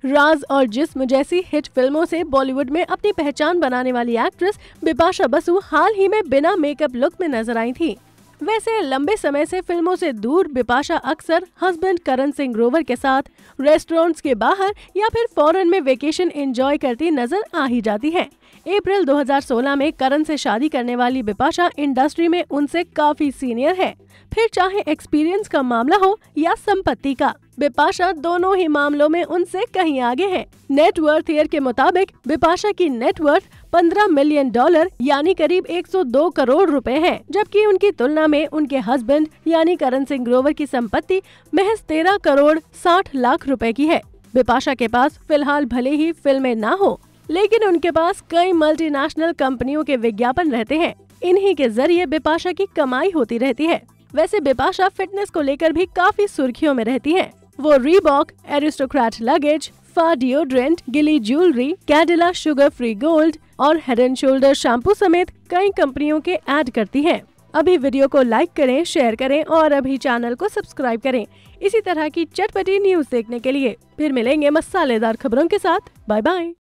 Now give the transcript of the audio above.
राज और जिस्म जैसी हिट फिल्मों से बॉलीवुड में अपनी पहचान बनाने वाली एक्ट्रेस बिपाशा बसु हाल ही में बिना मेकअप लुक में नजर आई थी। वैसे लंबे समय से फिल्मों से दूर बिपाशा अक्सर हस्बैंड करण सिंह ग्रोवर के साथ रेस्टोरेंट्स के बाहर या फिर फॉरेन में वेकेशन एंजॉय करती नजर आ ही जाती हैं। अप्रैल 2016 में करण से शादी करने वाली बिपाशा इंडस्ट्री में उनसे काफी सीनियर है, फिर चाहे एक्सपीरियंस का मामला हो या संपत्ति का, बिपाशा दोनों ही मामलों में उनसे कहीं आगे है। नेटवर्थ ईयर के मुताबिक बिपाशा की नेटवर्थ $15 मिलियन यानी करीब 102 करोड़ रुपए है, जबकि उनकी तुलना में उनके हस्बैंड यानी करण सिंह ग्रोवर की संपत्ति महज 13 करोड़ 60 लाख रुपए की है। बिपाशा के पास फिलहाल भले ही फिल्में ना हो, लेकिन उनके पास कई मल्टीनेशनल कंपनियों के विज्ञापन रहते हैं। इन्हीं के जरिए बिपाशा की कमाई होती रहती है। वैसे बिपाशा फिटनेस को लेकर भी काफी सुर्खियों में रहती हैं। वो Reebok, Aristocrat luggage, Fa deodorant, Gili jewellery, Cadila sugar free gold और हेड एंड शोल्डर शैम्पू समेत कई कंपनियों के ऐड करती हैं। अभी वीडियो को लाइक करें, शेयर करें और अभी चैनल को सब्सक्राइब करें इसी तरह की चटपटी न्यूज देखने के लिए। फिर मिलेंगे मसालेदार खबरों के साथ। Bye bye.